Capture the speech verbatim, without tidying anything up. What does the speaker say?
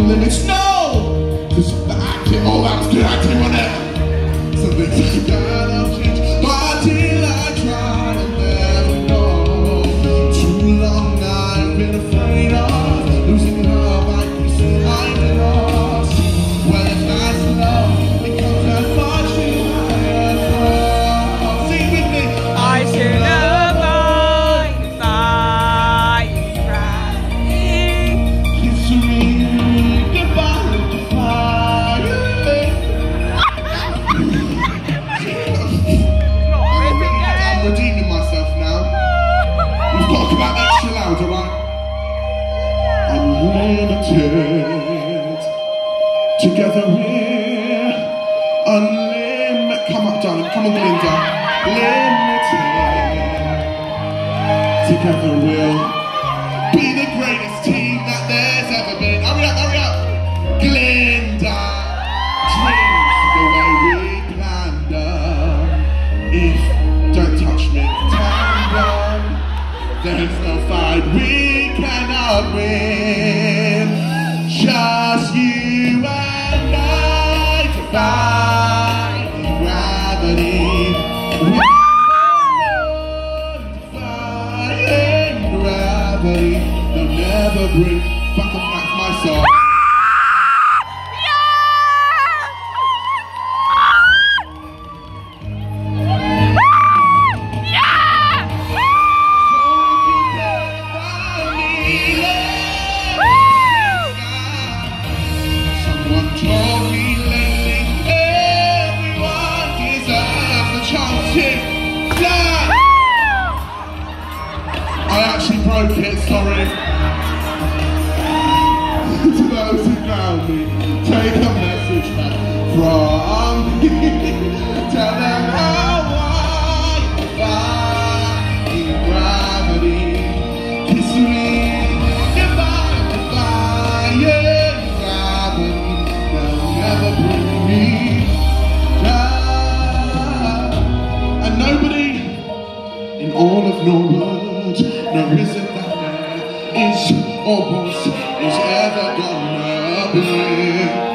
limits, no! Cause the acting, all that was good acting, wasn't it? So they take that I'll change, but till I try to never know. Too long I've been afraid of losing love, I keep saying I'm lost. Well, if that's love, it comes that much too higher from. Sing with me! I should have known if I cried. Kiss me goodbye, goodbye. I'm redeeming myself now. We've got to come out extra loud, alright? Unlimited. Together we're unlimited. Come up, darling. Come on, Glinda. Limited. Together we'll be the greatest team that there's ever been. Hurry up, hurry up. Glinda. Dreams the way we planned them. If don't touch me, tandem, there's no fight we cannot win. Just you and I defying gravity. Defying gravity. They'll never bring back up back my soul. Someone told me lately everyone deserves a chance to fly. I actually broke it, sorry. To those who found me, take a message back from me. Tell them how I defy gravity. Kiss me goodbye, defying gravity. They'll never bring me down. And nobody in all of Norwood, no reason that there is or was, is ever gonna be.